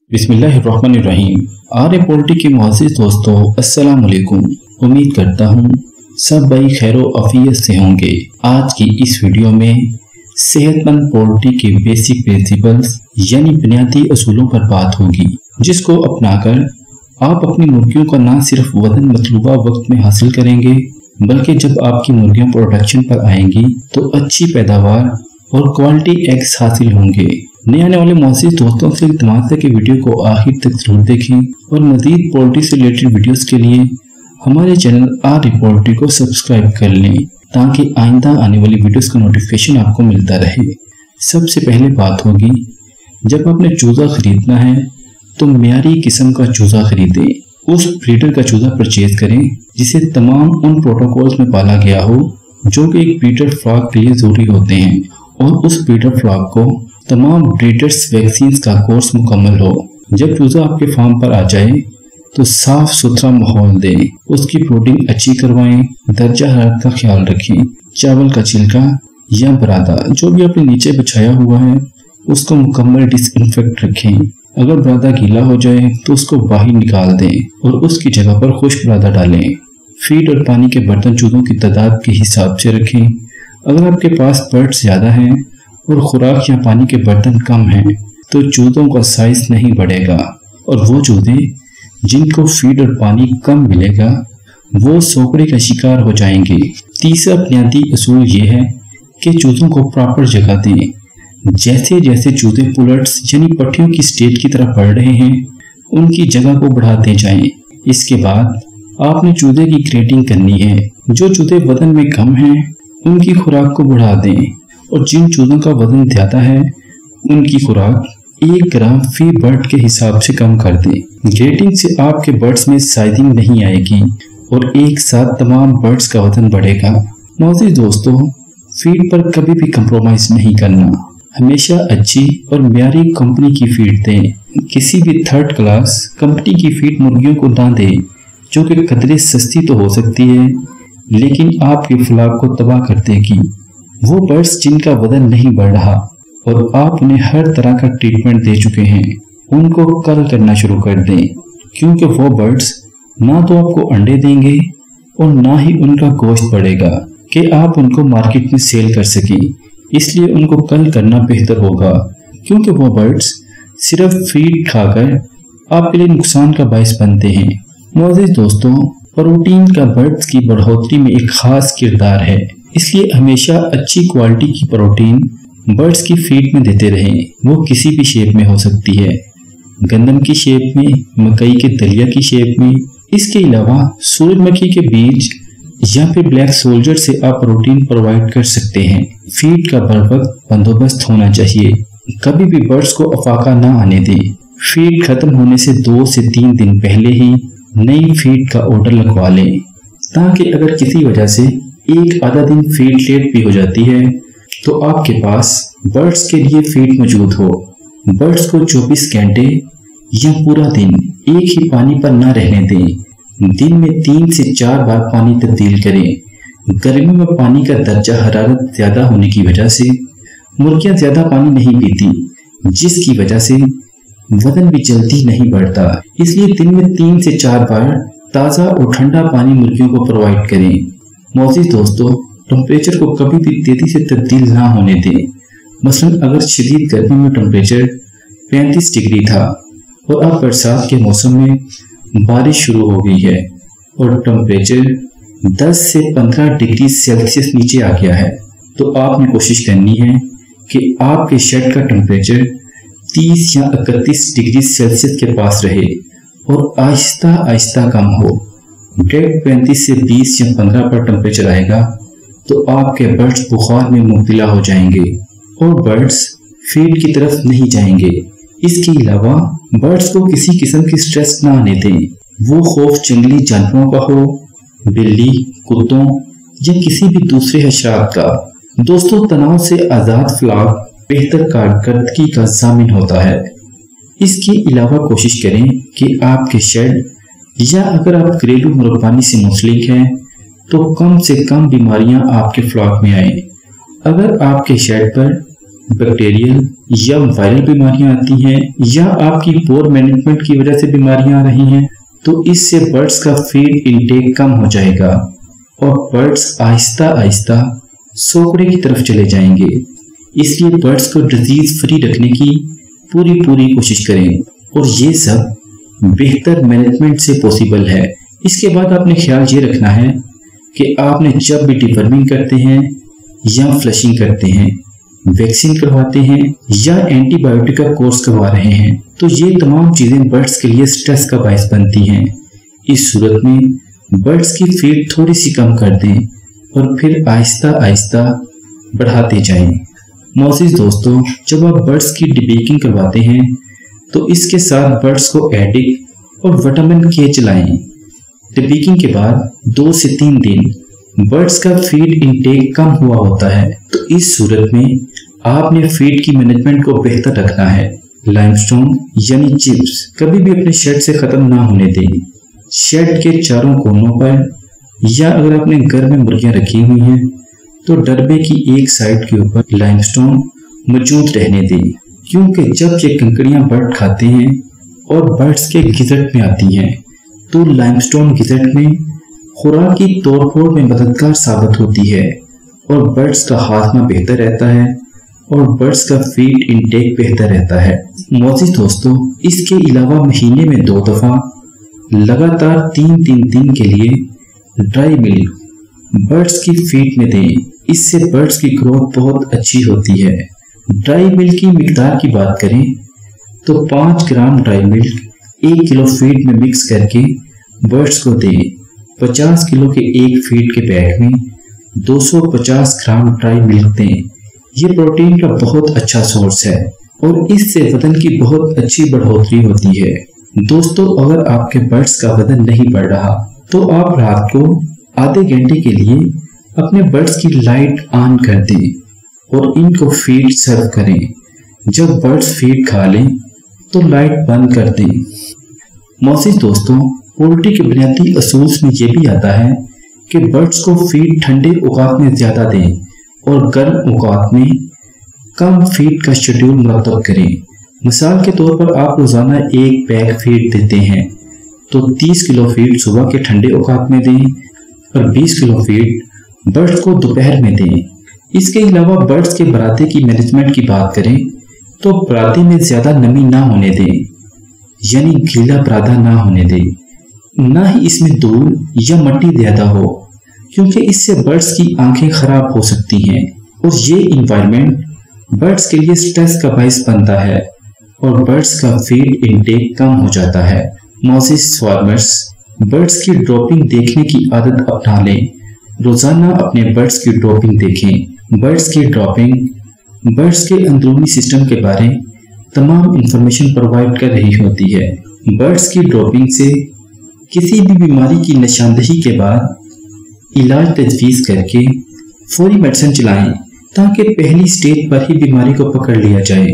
बिस्मिल्लाहिर्रहमानिर्रहीम। आर्य पोल्ट्री के मोअज़्ज़िज़ दोस्तों, अस्सलाम वालेकुम। उम्मीद करता हूँ सब भाई खैरो अफियत से होंगे। आज की इस वीडियो में सेहतमंद पोल्ट्री के बेसिक प्रिंसिपल्स यानी बुनियादी असूलों पर बात होगी, जिसको अपनाकर आप अपनी मुर्गियों का न सिर्फ वजन मतलूबा वक्त में हासिल करेंगे, बल्कि जब आपकी मुर्गियां प्रोडक्शन पर आएंगी तो अच्छी पैदावार और क्वालिटी एग्स हासिल होंगे। नए आने वाले मोअज़्ज़िज़ दोस्तों से इल्तिमास है कि वीडियो को आखिर तक जरूर देखें और मज़ीद पोल्ट्री से रिलेटेड वीडियोस के लिए हमारे चैनल आर्य पोल्ट्री को सब्सक्राइब कर लें, ताकि आइंदा आने वाली वीडियोस का नोटिफिकेशन आपको मिलता रहे। सबसे पहले बात होगी, जब आपने चूज़ा खरीदना है तो मियारी किस्म का चूज़ा खरीदें। उस ब्रीडर का चूज़ा परचेज करें जिसे तमाम उन प्रोटोकॉल्स में पाला गया हो जो कि एक ब्रीडर फ्लॉक के लिए जरूरी होते हैं, और उस ब्रीडर फ्लॉक को तमाम ब्रीडर्स वैक्सीन का कोर्स मुकम्मल हो। जब चूज़ा आपके फार्म पर आ जाए तो साफ सुथरा माहौल दें, उसकी प्रोटीन अच्छी करवाएं, दर्जा हरारत का ख्याल रखें। चावल का छिलका या बरादा जो भी आपने नीचे बिछाया हुआ है उसको मुकम्मल डिसइंफेक्ट रखें। अगर बरादा गीला हो जाए तो उसको बाहर निकाल दें और उसकी जगह पर खुश्क बरादा डालें। फीड और पानी के बर्तन चूज़ों की तादाद के हिसाब से रखें। अगर आपके पास बर्ड्स ज़्यादा हैं और खुराक या पानी के बर्तन कम हैं तो चूज़ों का साइज नहीं बढ़ेगा, और वो चूज़े जिनको फीड और पानी कम मिलेगा वो सोकड़े का शिकार हो जाएंगे। तीसरा बुनियादी असूल ये है कि चूज़ों को प्रॉपर जगह दें। जैसे जैसे चूज़े पुलट्स यानी पट्टियों की स्टेज की तरफ बढ़ रहे हैं उनकी जगह को बढ़ाते जाएं। इसके बाद आपने चूज़े की ग्रेडिंग करनी है। जो चूज़े वजन में कम हैं उनकी खुराक को बढ़ा दें, और जिन चूज़ों का वजन ज़्यादा है उनकी खुराक 1 ग्राम फी बर्ड के हिसाब से कम कर दें। ग्रेडिंग से आपके बर्ड्स में साइजिंग नहीं आएगी और एक साथ तमाम बर्ड्स का वजन बढ़ेगा। मोअज़्ज़िज़ दोस्तों, फीड पर कभी भी कंप्रोमाइज नहीं करना। हमेशा अच्छी और मियारी कंपनी की फीड दें। किसी भी थर्ड क्लास कंपनी की फीड मुर्गियों को ना दें, जो कि कदरे सस्ती तो हो सकती है लेकिन आपके फ्लॉक को तबाह कर देगी। वो बर्ड्स जिनका वजन नहीं बढ़ रहा और आप उन्हें हर तरह का ट्रीटमेंट दे चुके हैं, उनको कल करना शुरू कर दें, क्योंकि वो बर्ड्स ना तो आपको अंडे देंगे और ना ही उनका गोश्त बढ़ेगा कि आप उनको मार्केट में सेल कर सकें। इसलिए उनको कल करना बेहतर होगा, क्योंकि वो बर्ड्स सिर्फ फीड खाकर आपके लिए नुकसान का बायस बनते हैं। मोअज़्ज़िज़ दोस्तों, प्रोटीन का बर्ड्स की बढ़ोतरी में एक खास किरदार है, इसलिए हमेशा अच्छी क्वालिटी की प्रोटीन बर्ड्स की फीड में देते रहें। वो किसी भी शेप में हो सकती है, गंदम की शेप में, मकई के दलिया की शेप में। इसके अलावा सूरजमुखी के बीज या फिर ब्लैक सोल्जर से आप प्रोटीन प्रोवाइड कर सकते हैं। फीड का बर वक्त बंदोबस्त होना चाहिए। कभी भी बर्ड्स को अफाका ना आने दें। फीड खत्म होने से 2 से 3 दिन पहले ही नई फीड का ऑर्डर लगवा लें, ताकि अगर किसी वजह से एक आधा दिन फीड लेट भी हो जाती है तो आपके पास बर्ड्स के लिए फीड मौजूद हो। बर्ड्स को 24 घंटे या पूरा दिन एक ही पानी पर न रहने दें। दिन में 3 से 4 बार पानी तब्दील करें। गर्मी में पानी का दर्जा हरारत ज्यादा होने की वजह से मुर्गियां ज्यादा पानी नहीं पीती, जिसकी वजह से वजन भी जल्दी नहीं बढ़ता। इसलिए दिन में 3 से 4 बार ताज़ा और ठंडा पानी मुर्गियों को प्रोवाइड करें। मोअज़्ज़िज़ दोस्तों, टेम्परेचर को कभी भी तेजी से तब्दील ना होने दें। मसलन अगर शदीद गर्मी में टेम्परेचर 35 डिग्री था और अब बरसात के मौसम में बारिश शुरू हो गई है और टेम्परेचर 10 से 15 डिग्री सेल्सियस नीचे आ गया है, तो आपने कोशिश करनी है कि आपके शेड का टेम्परेचर 30 या 31 डिग्री सेल्सियस के पास रहे और आहिस्ता आहिस्ता कम हो। डायरेक्ट 35 से 20 या 15 पर टेम्परेचर आएगा तो आपके बर्ड्स बुखार में मुब्तला हो जाएंगे और बर्ड्स फीड की तरफ नहीं जाएंगे। इसके अलावा बर्ड्स को किसी किस्म की स्ट्रेस ना आने दें। वो खौफ जंगली जानवरों का हो, बिल्ली, कुत्तों या किसी भी दूसरे हशरात का। दोस्तों, तनाव से आज़ाद फ्लॉक बेहतर कारकर्दगी का ज़ामिन होता है। इसके अलावा कोशिश करें कि आपके शेड या अगर आप घरेलू मुर्गबानी से मुंसलिक हैं तो कम से कम बीमारियां आपके फ्लॉक में आए। अगर आपके शेड पर बैक्टीरियल या वायरल बीमारियां आती हैं या आपकी पोर मैनेजमेंट की वजह से बीमारियां आ रही हैं, तो इससे बर्ड्स का फीड इंटेक कम हो जाएगा और बर्ड्स आहिस्ता आहिस्ता सोकड़े की तरफ चले जाएंगे। इसलिए बर्ड्स को डिजीज फ्री रखने की पूरी कोशिश करें और ये सब बेहतर मैनेजमेंट से पॉसिबल है। इसके बाद आपने ख्याल ये रखना है कि आपने जब भी डिवर्मिंग करते हैं या फ्लशिंग करते हैं, वैक्सीन करवाते हैं या एंटीबायोटिक का कोर्स करवा रहे हैं, तो ये तमाम चीजें बर्ड्स के लिए स्ट्रेस का बायस बनती हैं। इस सूरत में बर्ड्स की फीड थोड़ी सी कम कर दें और फिर आहिस्ता आहिस्ता बढ़ाते जाएं। मोअज़्ज़िज़ दोस्तों, जब आप बर्ड्स की डिबेकिंग करवाते हैं तो इसके साथ बर्ड्स को एडिक और विटामिन के चलाएं। डिबेकिंग के बाद 2 से 3 दिन बर्ड्स का फीड इंटेक कम हुआ होता है, तो इस सूरत में आपने फीड की मैनेजमेंट को बेहतर रखना है। लाइमस्टोन यानी चिप्स कभी भी अपने शेड से खत्म ना होने दें। शेड के चारों कोनों पर या अगर आपने घर में मुर्गियां रखी हुई हैं तो डरबे की एक साइड के ऊपर लाइमस्टोन मौजूद रहने दें, क्योंकि जब ये कंकड़ियां बर्ड खाते हैं और बर्ड्स के गिज़ट में आती हैं तो लाइमस्टोन गिज़ट में खुराक की तोड़फोड़ में मददगार साबित होती है और बर्ड्स का हाजमा बेहतर रहता है और बर्ड्स का फीड इंटेक बेहतर रहता है। मोअज़्ज़िज़ दोस्तों, इसके अलावा महीने में 2 दफा लगातार 3 दिन के लिए ड्राई मिल्क बर्ड्स की फीड में दें। इससे बर्ड्स की ग्रोथ बहुत अच्छी होती है। ड्राई मिल्क की मिकदार की बात करें तो 5 gram dry milk 1 kilo feed में मिक्स करके बर्ड्स को दें। 50 किलो के एक फीड के बैग में 250 ग्राम ड्राई मिल्क दें। ये प्रोटीन का बहुत अच्छा सोर्स है और इससे वजन की बहुत अच्छी बढ़ोतरी होती है। दोस्तों, अगर आपके बर्ड्स का वजन नहीं बढ़ रहा तो आप रात को आधे घंटे के लिए अपने बर्ड्स की लाइट ऑन कर दें और इनको फीड सर्व करें। जब बर्ड्स फीड खा लें तो लाइट बंद कर दें। मोअज़्ज़िज़ दोस्तों, पोल्ट्री के बुनियादी असूल में यह भी आता है कि बर्ड्स को फीड ठंडे औकात में ज्यादा दें और गर्म औकात में कम फीड का शेड्यूल मुरतब करें। मिसाल के तौर पर आप रोजाना 1 बैग फीड देते हैं तो 30 किलो फीड सुबह के ठंडे औकात में दें और 20 किलो फीड बर्ड्स को दोपहर में दें। इसके अलावा बर्ड्स के बराते की मैनेजमेंट की बात करें तो बराते में ज्यादा नमी ना होने दें, यानी गीला परादा ना होने दें। ना ही इसमें धूल या मट्टी ज्यादा हो, क्योंकि इससे बर्ड्स की आंखें खराब हो सकती हैं और ये इन्वायरमेंट बर्ड्स के लिए स्ट्रेस का बायस बनता है और बर्ड्स का फीड इंटेक कम हो जाता है। मोअज़्ज़िज़ फार्मर्स, बर्ड्स की ड्रॉपिंग देखने की आदत अपना लें। रोजाना अपने बर्ड्स की ड्रॉपिंग देखें। बर्ड्स की ड्रॉपिंग बर्ड्स के अंदरूनी सिस्टम के बारे तमाम इंफॉर्मेशन प्रोवाइड कर रही होती है। बर्ड्स की ड्रॉपिंग से किसी भी बीमारी की निशानदेही के बाद इलाज तजवीज़ करके फौरी मेडिसिन चलाएं ताकि पहली स्टेज पर ही बीमारी को पकड़ लिया जाए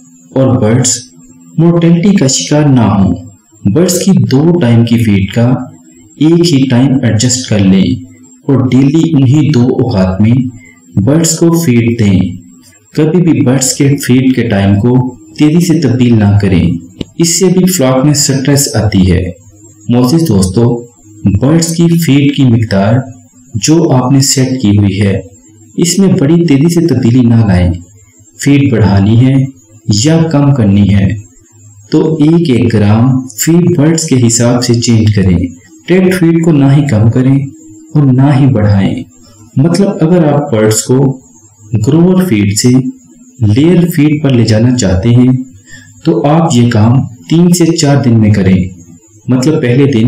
और बर्ड्स मोर्टेलिटी का शिकार ना हो। बर्ड्स की 2 टाइम की फीड का एक ही टाइम एडजस्ट कर लें और डेली उन्हीं 2 औकात में बर्ड्स को फीड दें। कभी भी बर्ड्स के फीड के टाइम को तेजी से तब्दील ना करें, इससे भी फ्लॉक में स्ट्रेस आती है। मोअज़्ज़िज़ दोस्तों, बर्ड्स की फीड की मिकदार जो आपने सेट की हुई है इसमें बड़ी तेजी से तब्दीली ना लाएं। फीड बढ़ानी है या कम करनी है तो 1-1 ग्राम फीड बर्ड्स के हिसाब से चेंज करें। टेट फीड को ना ही कम करें और ना ही बढ़ाएं। मतलब अगर आप बर्ड्स को ग्रोवर फीड से लेयर फीड पर ले जाना चाहते हैं तो आप ये काम 3 से 4 दिन में करें। मतलब पहले दिन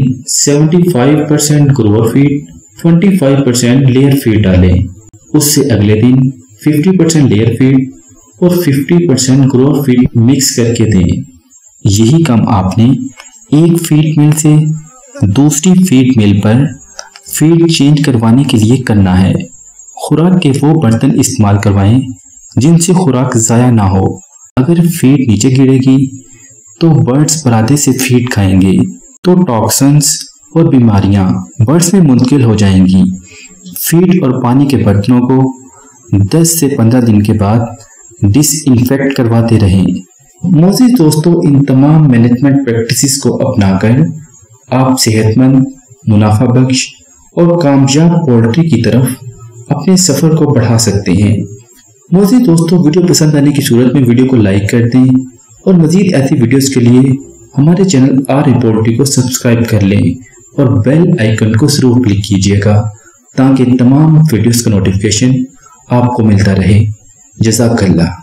75% ग्रोवर फीड, 25% लेयर फीड डालें। उससे अगले दिन 50% लेयर फीड और 50% ग्रोवर फीड मिक्स करके दें। यही काम आपने एक फीड मिल से दूसरी फीड मिल पर फीड चेंज करवाने के लिए करना है। खुराक के वो बर्तन इस्तेमाल करवाएं जिनसे खुराक ज़ाया ना हो। अगर फीड नीचे गिरेगी तो बर्ड्स पराते से फीड खाएंगे तो टॉक्सिन्स और बीमारियां बर्ड्स में मुंतकिल हो जाएंगी। फीड और पानी के बर्तनों को 10 से 15 दिन के बाद डिसइंफेक्ट करवाते रहें। मोअज़्ज़िज़ दोस्तों, इन तमाम मैनेजमेंट प्रैक्टिसेस को अपनाकर आप सेहतमंद, मुनाफा बख्श और कामयाब पोल्ट्री की तरफ अपने सफ़र को बढ़ा सकते हैं। मोअज़्ज़िज़ दोस्तों, वीडियो पसंद आने की सूरत में वीडियो को लाइक कर दें और मज़ीद ऐसी वीडियोस के लिए हमारे चैनल आर पोल्ट्री को सब्सक्राइब कर लें और बेल आइकन को ज़रूर क्लिक कीजिएगा ताकि तमाम वीडियोस का नोटिफिकेशन आपको मिलता रहे। जज़ाकल्लाह।